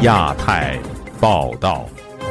亚太报道。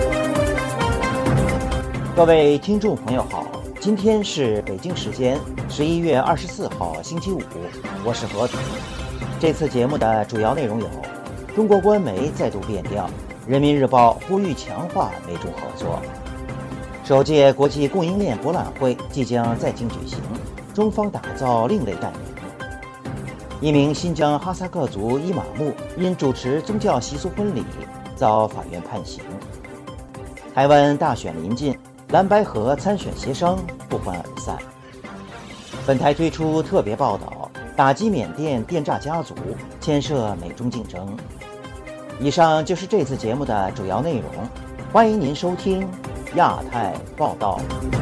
各位听众朋友好，今天是北京时间11月24号星期五，我是何总。这次节目的主要内容有：中国官媒再度变调，人民日报呼吁强化美中合作；首届国际供应链博览会即将在京举行，中方打造另类代言；一名新疆哈萨克族伊玛目因主持宗教习俗婚礼遭法院判刑；台湾大选临近，蓝白合参选协商不欢而散。本台推出特别报道，打击缅甸电诈家族，牵涉美中竞争。以上就是这次节目的主要内容，欢迎您收听亚太报道。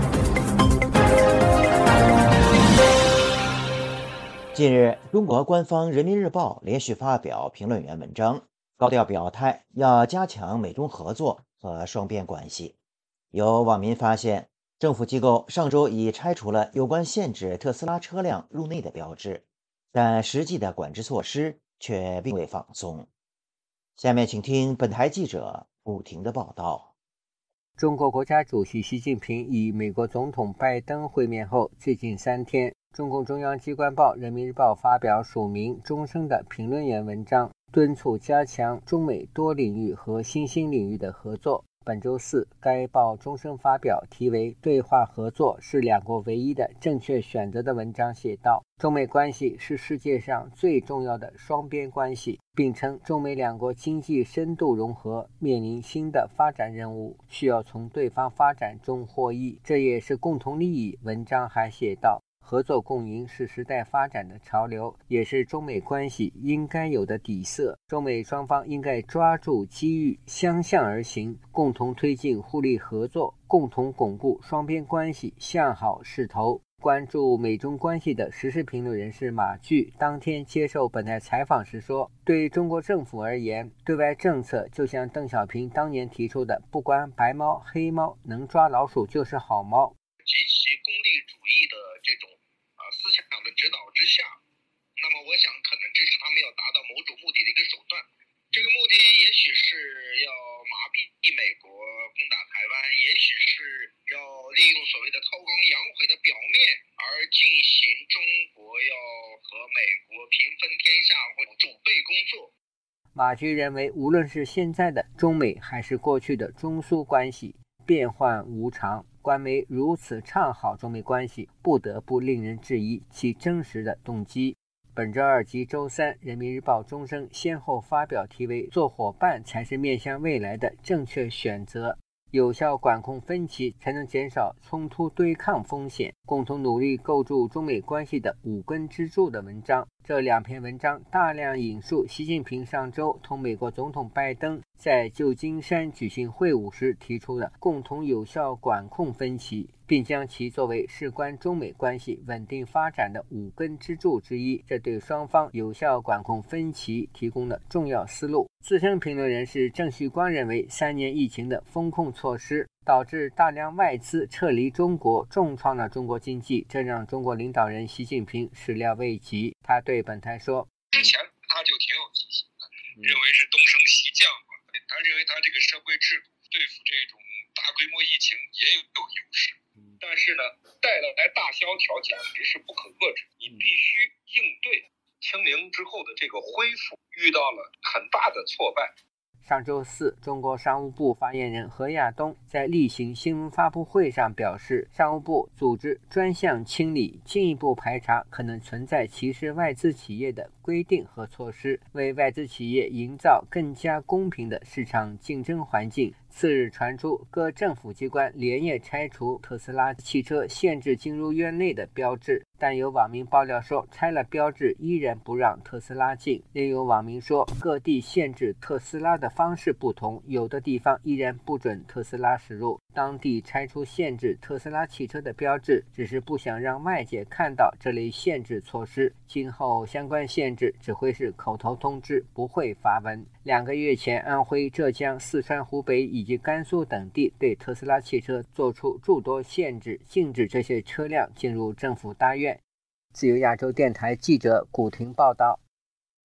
近日，中国官方人民日报连续发表评论员文章，高调表态要加强美中合作和双边关系。有网民发现，政府机构上周已拆除了有关限制特斯拉车辆入内的标志，但实际的管制措施却并未放松。下面请听本台记者不停的报道。 中国国家主席习近平与美国总统拜登会面后，最近3天，中共中央机关报人民日报发表署名终生的评论员文章，敦促加强中美多领域和新兴领域的合作。本周四，该报终生发表题为“对话合作是两国唯一的正确选择”的文章，写道：中美关系是世界上最重要的双边关系，并称中美两国经济深度融合面临新的发展任务，需要从对方发展中获益，这也是共同利益。文章还写道，合作共赢是时代发展的潮流，也是中美关系应该有的底色。中美双方应该抓住机遇，相向而行，共同推进互利合作，共同巩固双边关系向好势头。关注美中关系的时事评论人士马炬当天接受本台采访时说，对中国政府而言，对外政策就像邓小平当年提出的，不管白猫黑猫，能抓老鼠就是好猫。 极其功利主义的这种思想的指导之下，那么我想可能这是他们要达到某种目的的一个手段。这个目的也许是要麻痹美国攻打台湾，也许是要利用所谓的韬光养晦的表面而进行中国要和美国平分天下或主备工作。 马炬认为，无论是现在的中美还是过去的中苏关系，变幻无常，官媒如此唱好中美关系，不得不令人质疑其真实的动机。本周二及周三，人民日报终生先后发表题为“做伙伴才是面向未来的正确选择”，有效管控分歧才能减少冲突对抗风险，共同努力构筑中美关系的5根支柱的文章。这2篇文章大量引述习近平上周同美国总统拜登在旧金山举行会晤时提出的共同有效管控分歧，并将其作为事关中美关系稳定发展的5根支柱之一，这对双方有效管控分歧提供了重要思路。资深评论人士郑旭光认为，3年疫情的风控措施导致大量外资撤离中国，重创了中国经济，这让中国领导人习近平始料未及。他对本台说， 之前他就挺有激情的，认为是东升西降嘛，他认为他这个社会制度对付这种大规模疫情也有优势，但是呢，带来大萧条简直是不可遏制，你必须应对。清零之后的这个恢复遇到了很大的挫败。 上周四，中国商务部发言人何亚东在例行新闻发布会上表示，商务部组织专项清理，进一步排查可能存在歧视外资企业的规定和措施，为外资企业营造更加公平的市场竞争环境。次日传出，各政府机关连夜拆除特斯拉汽车限制进入院内的标志，但有网民爆料说，拆了标志依然不让特斯拉进。另有网民说，各地限制特斯拉的方式不同，有的地方依然不准特斯拉驶入。当地拆除限制特斯拉汽车的标志，只是不想让外界看到这类限制措施。今后相关限制只会是口头通知，不会发文。2个月前，安徽、浙江、四川、湖北以及甘肃等地对特斯拉汽车做出诸多限制，禁止这些车辆进入政府大院。自由亚洲电台记者古婷报道。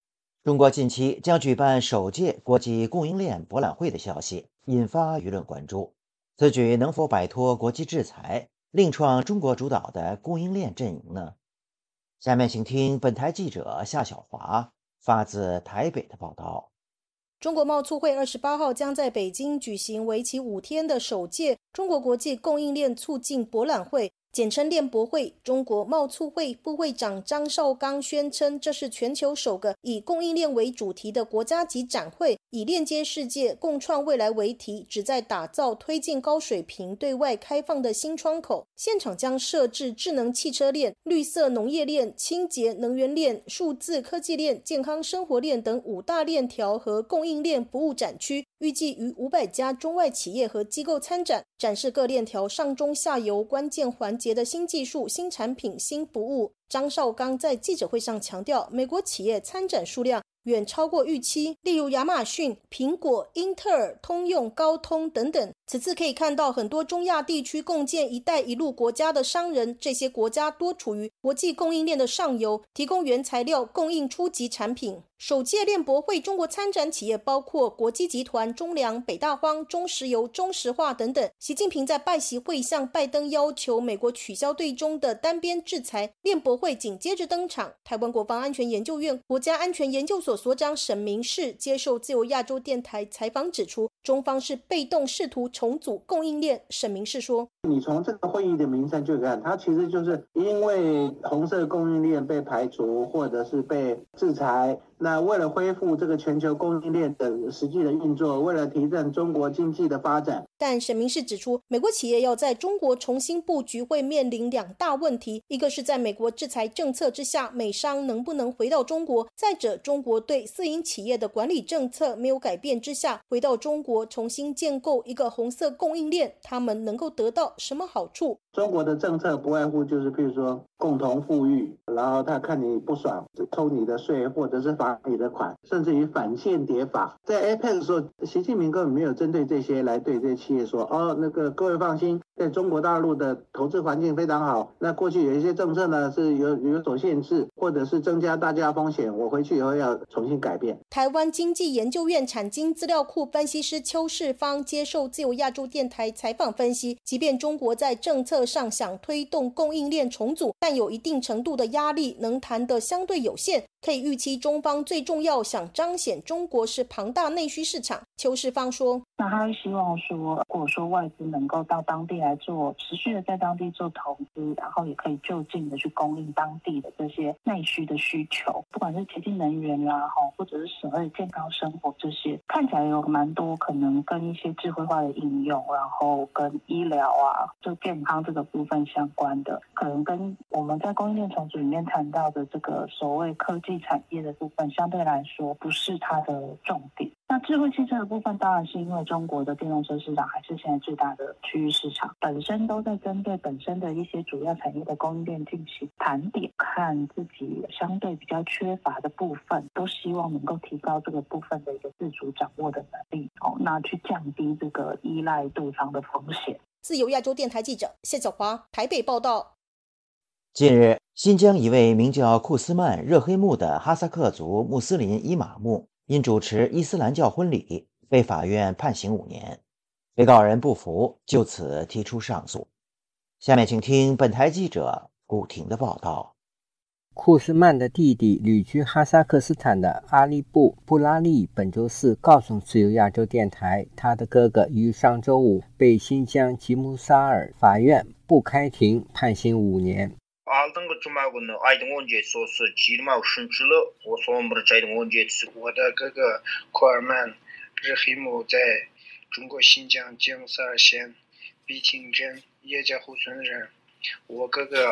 中国近期将举办首届国际供应链博览会的消息引发舆论关注，此举能否摆脱国际制裁，另创中国主导的供应链阵营呢？下面请听本台记者夏小华发自台北的报道。 中国贸促会28号将在北京举行为期5天的首届中国国际供应链促进博览会，简称链博会。中国贸促会副会长张绍刚宣称，这是全球首个以供应链为主题的国家级展会，以链接世界、共创未来为题，旨在打造推进高水平对外开放的新窗口。现场将设置智能汽车链、绿色农业链、清洁能源链、数字科技链、健康生活链等5大链条和供应链服务展区，预计逾500家中外企业和机构参展，展示各链条上中下游关键环节的新技术、新产品、新服务。张绍刚在记者会上强调，美国企业参展数量远超过预期，例如亚马逊、苹果、英特尔、通用、高通等等。此次可以看到很多中亚地区共建一带一路国家的商人，这些国家多处于国际供应链的上游，提供原材料，供应初级产品。首届链博会中国参展企业包括国基集团、中粮、北大荒、中石油、中石化等等。习近平在拜习会向拜登要求美国取消对中的单边制裁，链博会紧接着登场。台湾国防安全研究院国家安全研究所所长沈明世接受自由亚洲电台采访指出，中方是被动试图重组供应链。沈明世说， 你从这个会议的名称就看，它其实就是因为红色供应链被排除或者是被制裁，那为了恢复这个全球供应链的实际的运作，为了提振中国经济的发展。 但沈明世指出，美国企业要在中国重新布局会面临2大问题，一个是在美国制裁政策之下，美商能不能回到中国，再者中国对私营企业的管理政策没有改变之下，回到中国重新建构一个红色供应链，他们能够得到什么好处？ 中国的政策不外乎就是譬如说共同富裕，然后他看你不爽偷你的税或者是罚你的款，甚至于反间谍法。在 APEC 的时候，习近平根本没有针对这些来对这些企业说，那个各位放心，在中国大陆的投资环境非常好，那过去有一些政策呢是有所限制，或者是增加大家风险，我回去以后要重新改变。 台湾经济研究院产经资料库分析师邱世芳接受自由亚洲电台采访分析，即便中国在政策上想推动供应链重组，但有一定程度的压力，能谈得相对有限。可以预期中方最重要想彰显中国是庞大内需市场。邱世芳说， 那他会希望说，如果说外资能够到当地来做持续的在当地做投资，然后也可以就近的去供应当地的这些内需的需求，不管是洁净能源啦，或者是所谓健康生活，这些看起来有蛮多可能跟一些智慧化的应用，然后跟医疗啊就健康这个部分相关的，可能跟我们在供应链重组里面谈到的这个所谓科技产业的部分相对来说不是它的重点。那智慧汽车的部分当然是因为中国的电动车市场还是现在最大的区域市场，本身都在针对本身的一些主要产业的供应链进行盘点，看自己相对比较缺乏的部分，都希望能够提高这个部分的一个自主掌握的能力，那去降低这个依赖对方的风险。 自由亚洲电台记者谢小华台北报道。 近日，新疆一位名叫库斯曼·热黑木的哈萨克族穆斯林伊玛目因主持伊斯兰教婚礼被法院判刑5年，被告人不服，就此提出上诉。下面请听本台记者古婷的报道。 库斯曼的弟弟旅居哈萨克斯坦的阿利布·布拉利本周四告诉自由亚洲电台，他的哥哥于上周五被新疆吉木萨尔法院不开庭判刑5年。 алдыңғы жұма күні айдың 17-сі осы 23 жылы осы 11 айдың 17-сі 我的哥哥库尔曼日黑木在中国新疆吉木萨尔县碧亭镇叶家湖村人。我哥哥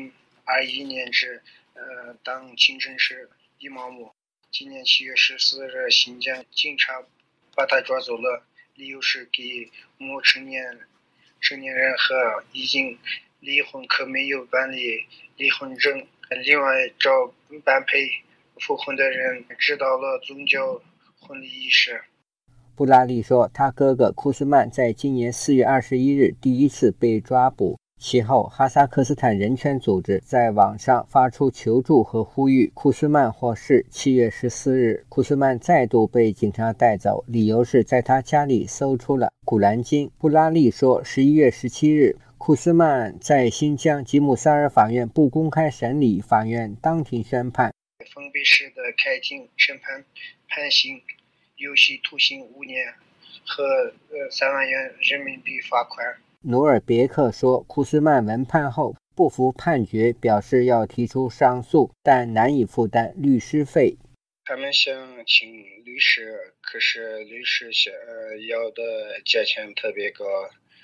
2021年是当清真寺伊玛目，今年7月14日新疆警察把他抓走了，理由是给未成年人和已经离婚可没有办理离婚证，另外找般配复婚的人指导了宗教婚礼仪式。 布拉利说，他哥哥库斯曼在今年4月21日第一次被抓捕， 其后，哈萨克斯坦人权组织在网上发出求助和呼吁库斯曼获释。7月14日，库斯曼再度被警察带走，理由是在他家里搜出了古兰经。布拉利说，11月17日，库斯曼在新疆吉姆萨尔法院不公开审理，法院当庭宣判， 封闭式的开庭审判，判刑有期徒刑5年和3万元人民币罚款。 努尔别克说，库斯曼闻判后不服判决，表示要提出上诉，但难以负担律师费。 他们想请律师，可是律师要的价钱特别高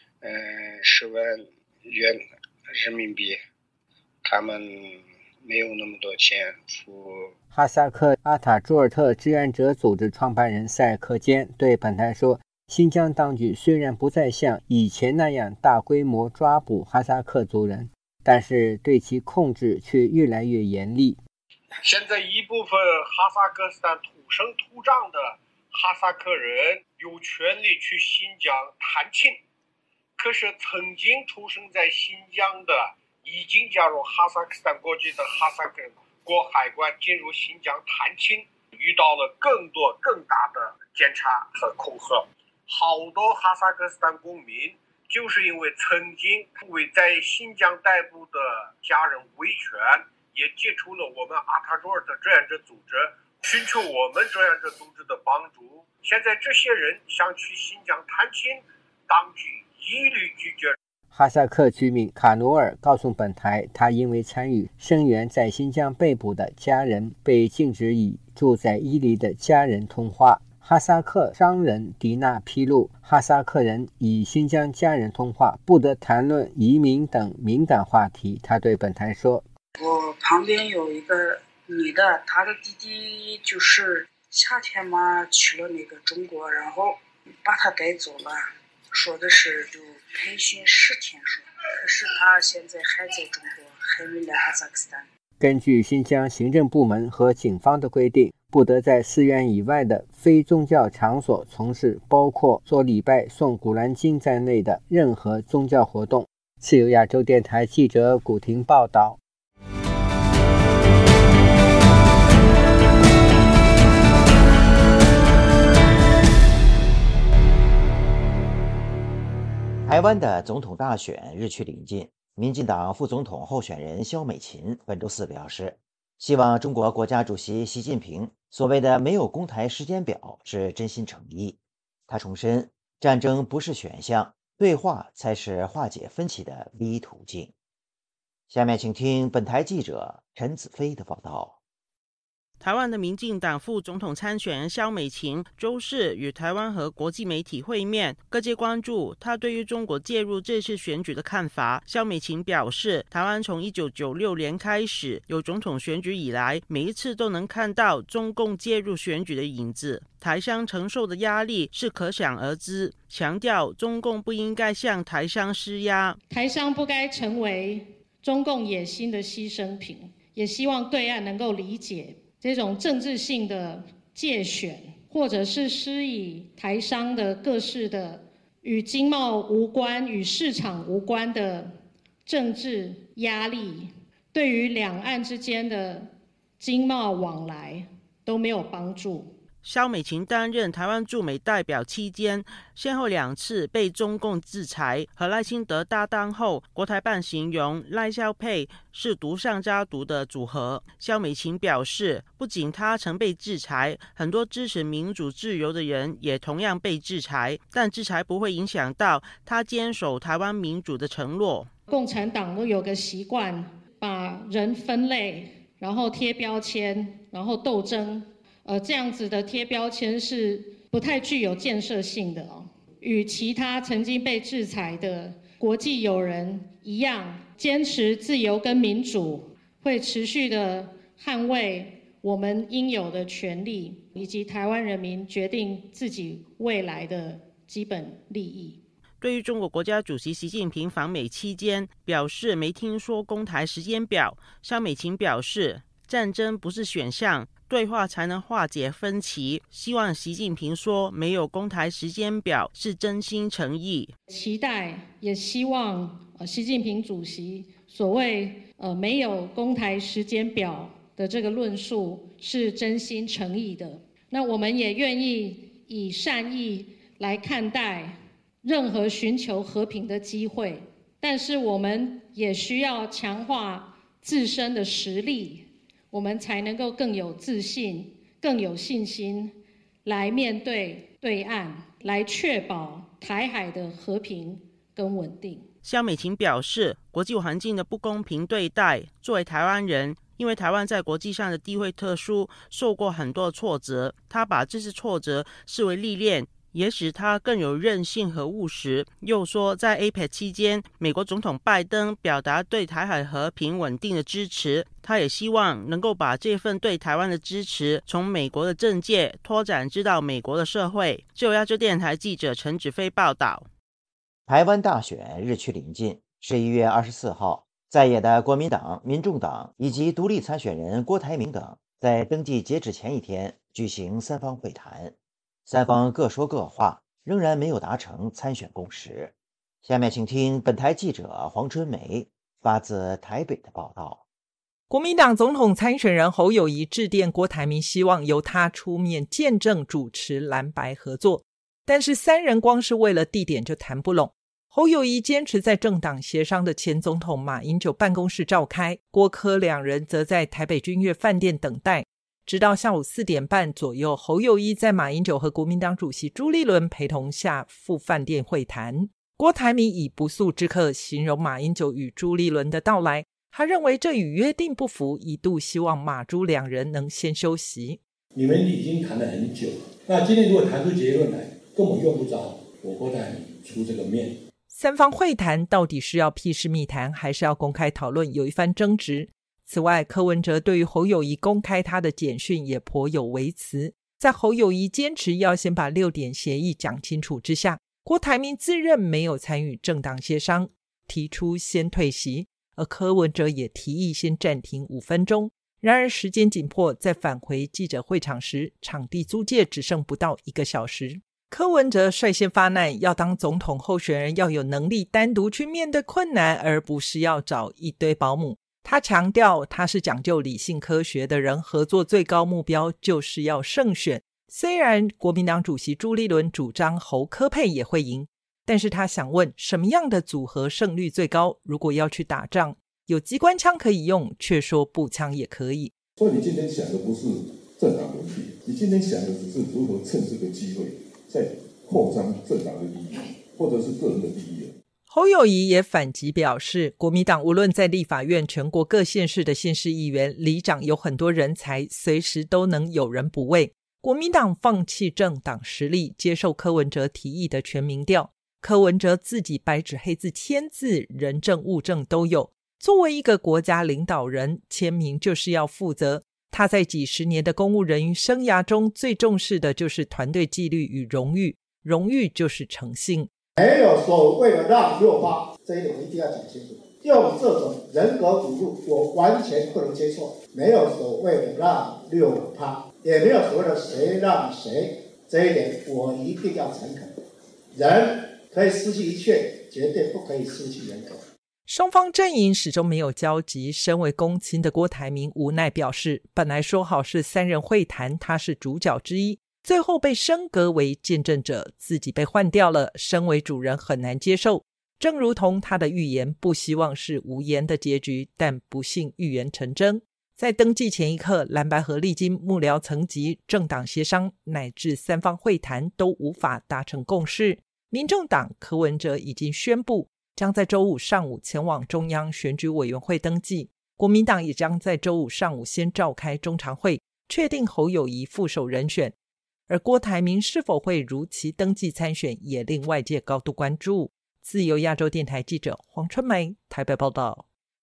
，10万元人民币，他们没有那么多钱付。 哈萨克阿塔朱尔特志愿者组织创办人塞克坚对本台说，新疆当局虽然不再像以前那样大规模抓捕哈萨克族人，但是对其控制却越来越严厉。 现在一部分哈萨克斯坦土生土长的哈萨克人有权利去新疆探亲，可是曾经出生在新疆的已经加入哈萨克斯坦国籍的哈萨克人过海关进入新疆探亲，遇到了更多更大的检查和恐吓。好多哈萨克斯坦公民就是因为曾经为在新疆逮捕的家人维权，也接触了我们阿塔朱尔特志愿者组织，寻求我们志愿者组织的帮助。现在这些人想去新疆探亲，当局一律拒绝。 哈萨克居民卡努尔告诉本台，他因为参与声援在新疆被捕的家人，被禁止与住在伊犁的家人通话。哈萨克商人迪娜披露，哈萨克人与新疆家人通话不得谈论移民等敏感话题。他对本台说， 我旁边有一个女的，她的弟弟就是夏天嘛去了那个中国，然后把他带走了，说的是就培训10天说，可是他现在还在中国，还没来哈萨克斯坦。 根据新疆行政部门和警方的规定，不得在寺院以外的非宗教场所从事包括做礼拜、诵古兰经在内的任何宗教活动。自由亚洲电台记者古婷报道。 台湾的总统大选日趋临近，民进党副总统候选人萧美琴本周四表示，希望中国国家主席习近平所谓的没有公台时间表是真心诚意。他重申，战争不是选项，对话才是化解分歧的唯一途径。下面请听本台记者陈子飞的报道。 台湾的民进党副总统参选人萧美琴周四与台湾和国际媒体会面，各界关注他对于中国介入这次选举的看法。萧美琴表示，台湾从1996年开始有总统选举以来，每一次都能看到中共介入选举的影子，台商承受的压力是可想而知，强调中共不应该向台商施压， 台商不该成为中共野心的牺牲品，也希望对岸能够理解这种政治性的介选，或者是施以台商的各式的与经贸无关、与市场无关的政治压力，对于两岸之间的经贸往来都没有帮助。 萧美琴担任台湾驻美代表期间，先后2次被中共制裁，和赖清德搭档后，国台办形容赖萧配是毒上加毒的组合。萧美琴表示，不仅他曾被制裁，很多支持民主自由的人也同样被制裁，但制裁不会影响到他坚守台湾民主的承诺。 共产党都有个习惯，把人分类，然后贴标签，然后斗争。这样子的贴标签是不太具有建设性的哦。与其他曾经被制裁的国际友人一样，坚持自由跟民主，会持续的捍卫我们应有的权利，以及台湾人民决定自己未来的基本利益。 对于中国国家主席习近平访美期间表示没听说公台时间表，萧美琴表示，战争不是选项，对话才能化解分歧，希望习近平说没有公台时间表是真心诚意。 期待也希望习近平主席所谓没有公台时间表的这个论述是真心诚意的。那我们也愿意以善意来看待任何寻求和平的机会，但是我们也需要强化自身的实力，我们才能够更有自信、更有信心来面对对岸，来确保台海的和平跟稳定。 萧美琴表示，国际环境的不公平对待，作为台湾人，因为台湾在国际上的地位特殊，受过很多挫折，他把这次挫折视为历练，也使他更有韧性和务实。又说，在 APEC 期间，美国总统拜登表达对台海和平稳定的支持，他也希望能够把这份对台湾的支持从美国的政界拓展至到美国的社会。自由亚洲电台记者陈子飞报道。 台湾大选日趋临近，11月24号，在野的国民党、民众党以及独立参选人郭台铭等，在登记截止前一天举行三方会谈，三方各说各话，仍然没有达成参选共识。下面请听本台记者黄春梅发自台北的报道。 国民党总统参选人侯友宜致电郭台铭，希望由他出面见证主持蓝白合作，但是三人光是为了地点就谈不拢。侯友宜坚持在政党协商的前总统马英九办公室召开，郭柯两人则在台北君悦饭店等待，直到下午4点半左右，侯友宜在马英九和国民党主席朱立伦陪同下赴饭店会谈。郭台铭以不速之客形容马英九与朱立伦的到来，他认为这与约定不符，一度希望马朱两人能先休息。 你们已经谈了很久，那今天如果谈出结论来，根本用不着我郭台铭出这个面。 三方会谈到底是要屁事密谈，还是要公开讨论，有一番争执。此外，柯文哲对于侯友宜公开他的简讯也颇有微词。在侯友宜坚持要先把6点协议讲清楚之下，郭台铭自认没有参与政党协商，提出先退席，而柯文哲也提议先暂停5分钟。然而时间紧迫，在返回记者会场时，场地租借只剩不到1个小时。柯文哲率先发难，要当总统候选人要有能力单独去面对困难，而不是要找一堆保姆。他强调他是讲究理性科学的人，合作最高目标就是要胜选。虽然国民党主席朱立伦主张侯柯配也会赢，但是他想问什么样的组合胜率最高？如果要去打仗，有机关枪可以用，却说步枪也可以。 所以你今天想的不是政党轮替，你今天想的只是如何趁这个机会在扩张政党的利益或者是个人的利益。 侯友宜也反击表示，国民党无论在立法院、全国各县市的县市议员、里长有很多人才，随时都能有人补位。国民党放弃政党实力，接受柯文哲提议的全民调。柯文哲自己白纸黑字签字，人证物证都有。作为一个国家领导人，签名就是要负责。他在几十年的公务人员生涯中，最重视的就是团队纪律与荣誉，荣誉就是诚信。 没有所谓的让6%，这一点我一定要讲清楚。用这种人格侮辱，我完全不能接受。没有所谓的让6%，也没有所谓的谁让谁，这一点我一定要诚恳。人可以失去一切，绝对不可以失去人格。 双方阵营始终没有交集，身为公亲的郭台铭无奈表示，本来说好是3人会谈，他是主角之一，最后被升格为见证者，自己被换掉了，身为主人很难接受。正如同他的预言，不希望是无言的结局，但不幸预言成真。在登记前一刻，蓝白合历经幕僚层级、政党协商乃至三方会谈都无法达成共识。民众党柯文哲已经宣布将在周五上午前往中央选举委员会登记，国民党也将在周五上午先召开中常会，确定侯友宜副手人选。而郭台铭是否会如期登记参选，也令外界高度关注。自由亚洲电台记者黄春梅台北报道。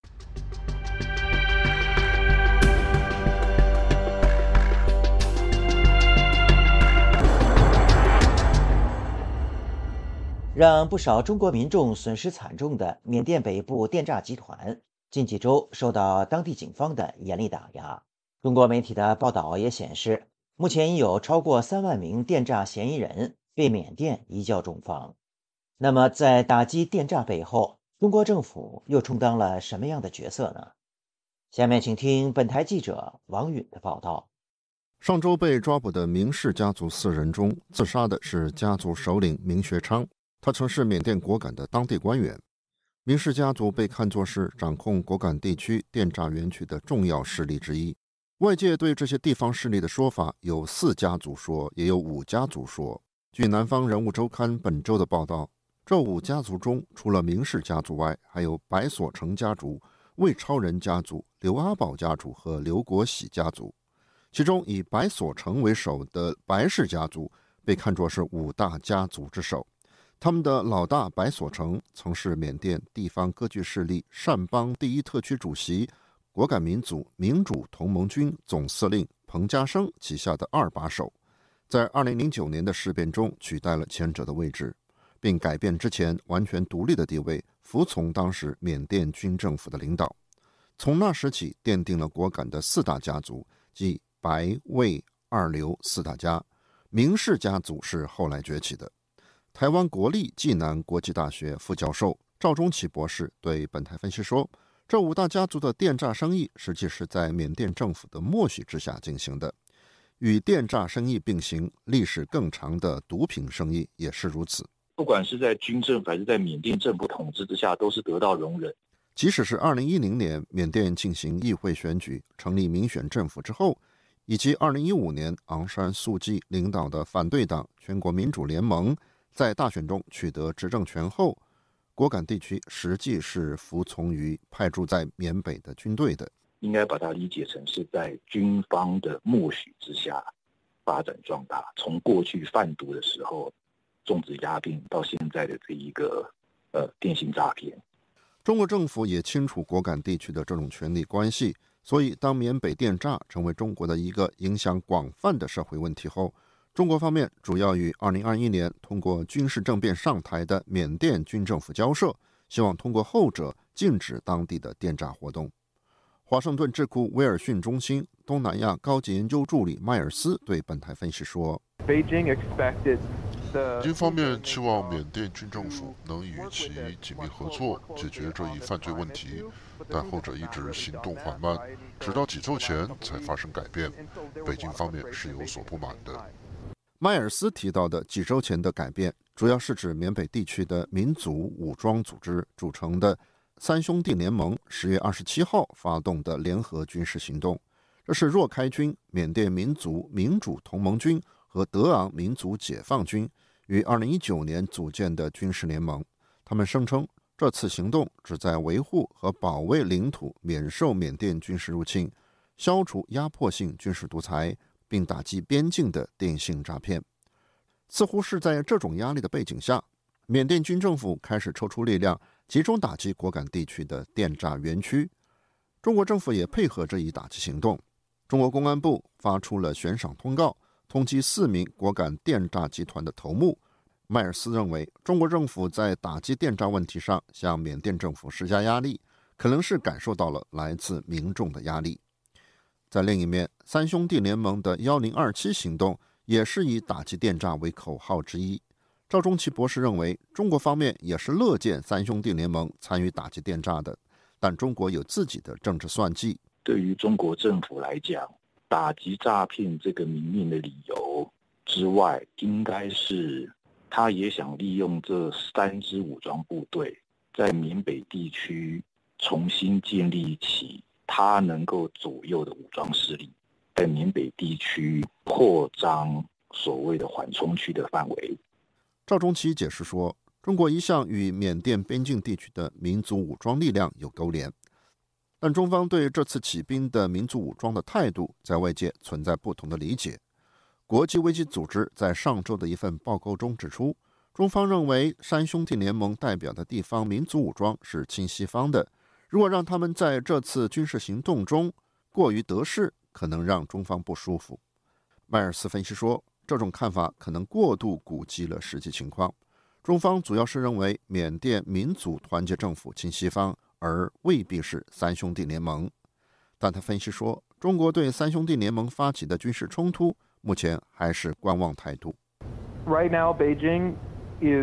让不少中国民众损失惨重的缅甸北部电诈集团，近几周受到当地警方的严厉打压。中国媒体的报道也显示，目前已有超过3万名电诈嫌疑人被缅甸移交中方。那么，在打击电诈背后，中中国政府又充当了什么样的角色呢？下面请听本台记者王允的报道。 上周被抓捕的明氏家族4人中，自杀的是家族首领明学昌，他曾是缅甸果敢的当地官员。明氏家族被看作是掌控果敢地区电诈园区的重要势力之一。外界对这些地方势力的说法有4家族说，也有5家族说。据南方人物周刊本周的报道，这5家族中，除了明氏家族外，还有白所成家族、魏超人家族、刘阿宝家族和刘国喜家族。其中以白所成为首的白氏家族被看作是5大家族之首。他们的老大白所成曾是缅甸地方割据势力善邦第1特区主席、果敢民族民主同盟军总司令彭家生旗下的2把手，在2009年的事变中取代了前者的位置，并改变之前完全独立的地位，服从当时缅甸军政府的领导。从那时起，奠定了果敢的4大家族，即白、魏、2刘4大家。明氏家族是后来崛起的。台湾国立暨南国际大学副教授赵忠奇博士对本台分析说，这5大家族的电诈生意实际是在缅甸政府的默许之下进行的。与电诈生意并行，历史更长的毒品生意也是如此。 不管是在军政府还是在缅甸政府统治之下，都是得到容忍。 即使是2010年缅甸进行议会选举，成立民选政府之后，以及2015年昂山素季领导的反对党全国民主联盟在大选中取得执政权后，果敢地区实际是服从于派驻在缅北的军队的。 应该把它理解成是在军方的默许之下发展壮大，从过去贩毒的时候种植鸦片到现在的这一个电信诈骗。 中国政府也清楚果敢地区的这种权力关系，所以当缅北电诈成为中国的一个影响广泛的社会问题后，中国方面主要与2021年通过军事政变上台的缅甸军政府交涉，希望通过后者禁止当地的电诈活动。华盛顿智库威尔逊中心东南亚高级研究助理迈尔斯对本台分析说， 军方面期望缅甸军政府能与其紧密合作，解决这一犯罪问题，但后者一直行动缓慢，直到几周前才发生改变。北京方面是有所不满的。 迈尔斯提到的几周前的改变，主要是指缅北地区的民族武装组织组成的3兄弟联盟10月27号发动的联合军事行动。这是若开军、缅甸民族民主同盟军和德昂民族解放军于2019年组建的军事联盟。他们声称，这次行动旨在维护和保卫领土免受缅甸军事入侵，消除压迫性军事独裁，并打击边境的电信诈骗。似乎是在这种压力的背景下，缅甸军政府开始抽出力量，集中打击果敢地区的电诈园区。中国政府也配合这一打击行动。中国公安部发出了悬赏通告，通缉4名果敢电诈集团的头目。迈尔斯认为，中国政府在打击电诈问题上向缅甸政府施加压力，可能是感受到了来自民众的压力。在另一面，3兄弟联盟的1027行动也是以打击电诈为口号之一。赵忠奇博士认为，中国方面也是乐见3兄弟联盟参与打击电诈的，但中国有自己的政治算计。 对于中国政府来讲，打击诈骗这个明面的理由之外，应该是他也想利用这3支武装部队在缅北地区重新建立起他能够左右的武装势力，在缅北地区扩张所谓的缓冲区的范围。 赵忠奇解释说，中国一向与缅甸边境地区的民族武装力量有勾连，但中方对这次起兵的民族武装的态度在外界存在不同的理解。国际危机组织在上周的一份报告中指出，中方认为3兄弟联盟代表的地方民族武装是亲西方的，如果让他们在这次军事行动中过于得势，可能让中方不舒服。迈尔斯分析说，这种看法可能过度估计了实际情况。中方主要是认为缅甸民族团结政府亲西方，而未必是3兄弟联盟。但他分析说，中国对3兄弟联盟发起的军事冲突目前还是观望态度。 Right now, Beijing is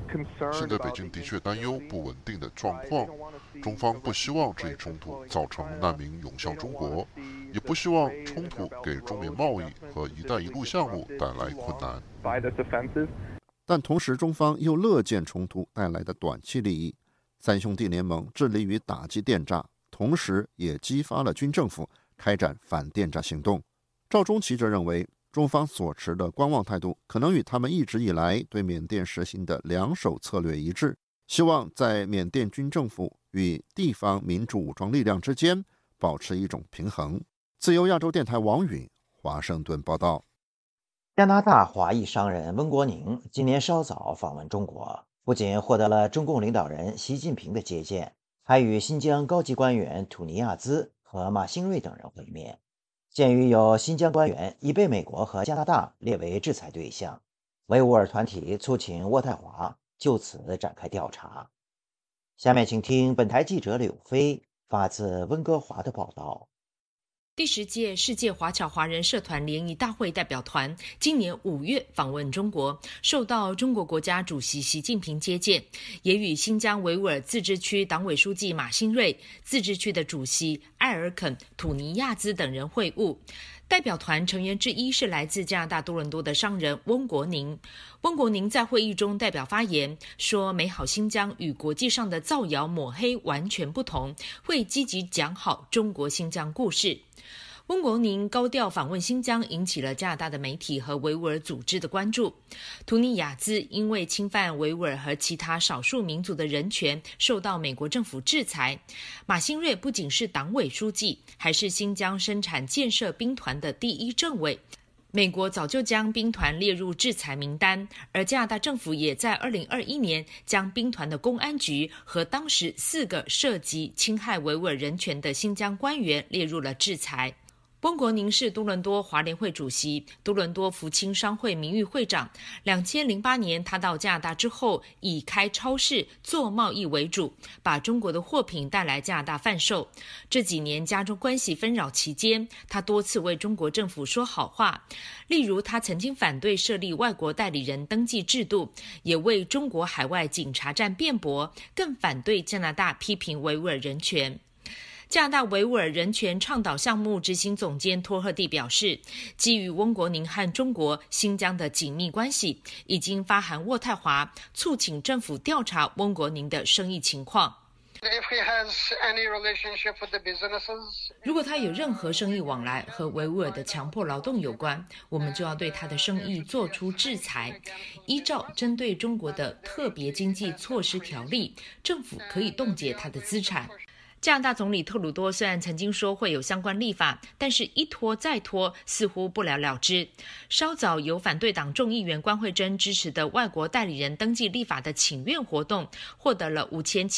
现在北京的确担忧不稳定的状况，中方不希望这一冲突造成难民涌向中国，也不希望冲突给中缅贸易和“一带一路”项目带来困难。 但同时，中方又乐见冲突带来的短期利益。三兄弟联盟致力于打击电诈，同时也激发了军政府开展反电诈行动。赵忠奇则认为，中方所持的观望态度可能与他们一直以来对缅甸实行的两手策略一致，希望在缅甸军政府与地方民主武装力量之间保持一种平衡。自由亚洲电台王允华盛顿报道。 加拿大华裔商人温国宁今年稍早访问中国，不仅获得了中共领导人习近平的接见，还与新疆高级官员土尼亚兹和马兴瑞等人会面。鉴于有新疆官员已被美国和加拿大列为制裁对象，维吾尔团体促请渥太华就此展开调查。下面请听本台记者柳飞发自温哥华的报道。 第10届世界华侨华人社团联谊大会代表团今年5月访问中国，受到中国国家主席习近平接见，也与新疆维吾尔自治区党委书记马兴瑞、自治区的主席艾尔肯、土尼亚兹等人会晤。代表团成员之一是来自加拿大多伦多的商人温国宁。温国宁在会议中代表发言，说美好新疆与国际上的造谣抹黑完全不同，会积极讲好中国新疆故事。温国宁高调访问新疆，引起了加拿大的媒体和维吾尔组织的关注。图尼亚兹因为侵犯维吾尔和其他少数民族的人权，受到美国政府制裁。马兴瑞不仅是党委书记，还是新疆生产建设兵团的第一政委。美国早就将兵团列入制裁名单，而加拿大政府也在2021年将兵团的公安局和当时4个涉及侵害维吾尔人权的新疆官员列入了制裁。温国宁是多伦多华联会主席、多伦多福清商会名誉会长。2008年他到加拿大之后，以开超市做贸易为主，把中国的货品带来加拿大贩售。这几年加中关系纷扰期间，他多次为中国政府说好话，例如他曾经反对设立外国代理人登记制度，也为中国海外警察站辩驳，更反对加拿大批评维吾尔人权。加拿大维吾尔人权倡导项目执行总监托赫蒂表示，基于温国宁和中国新疆的紧密关系，已经发函渥太华，促请政府调查温国宁的生意情况。如果他有任何生意往来和维吾尔的强迫劳动有关，我们就要对他的生意做出制裁。依照针对中国的特别经济措施条例，政府可以冻结他的资产。加拿大总理特鲁多虽然曾经说会有相关立法，但是一拖再拖，似乎不了了之。稍早由反对党众议员关惠珍支持的外国代理人登记立法的请愿活动，获得了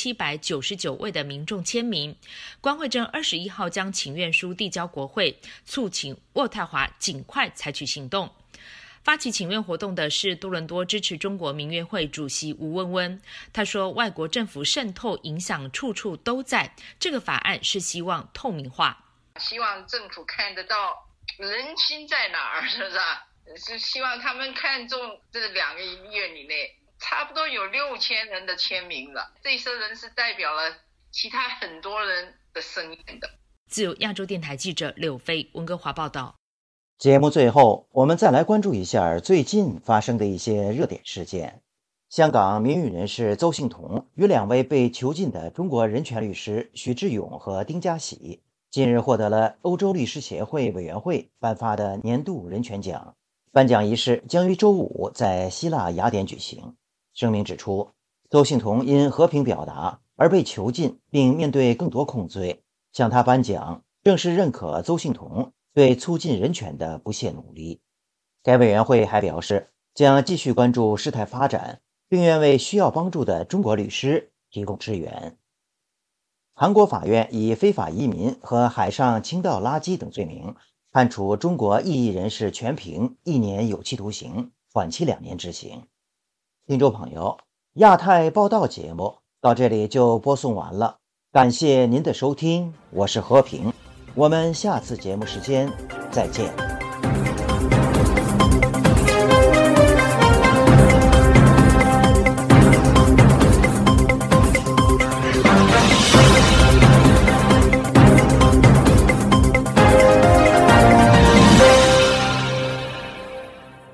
5799位的民众签名。关惠珍21号将请愿书递交国会，促请渥太华尽快采取行动。发起请愿活动的是多伦多支持中国民乐会主席吴温温。他说，外国政府渗透影响处处都在，这个法案是希望透明化， 希望政府看得到人心在哪儿，是不是？是希望他们看中这2个月以内差不多有6000人的签名了，这些人是代表了其他很多人的声音的。 自由亚洲电台记者柳飞温哥华报道。 节目最后，我们再来关注一下最近发生的一些热点事件。香港民运人士邹幸彤与2位被囚禁的中国人权律师许志勇和丁家喜，近日获得了欧洲律师协会委员会颁发的年度人权奖。颁奖仪式将于周5在希腊雅典举行。声明指出，邹幸彤因和平表达而被囚禁，并面对更多控罪，向他颁奖正是认可邹幸彤对促进人权的不懈努力。该委员会还表示，将继续关注事态发展，并愿为需要帮助的中国律师提供支援。韩国法院以非法移民和海上倾倒垃圾等罪名，判处中国异议人士全平1年有期徒刑，缓期2年执行。听众朋友，亚太报道节目到这里就播送完了，感谢您的收听，我是和平。我们下次节目时间再见。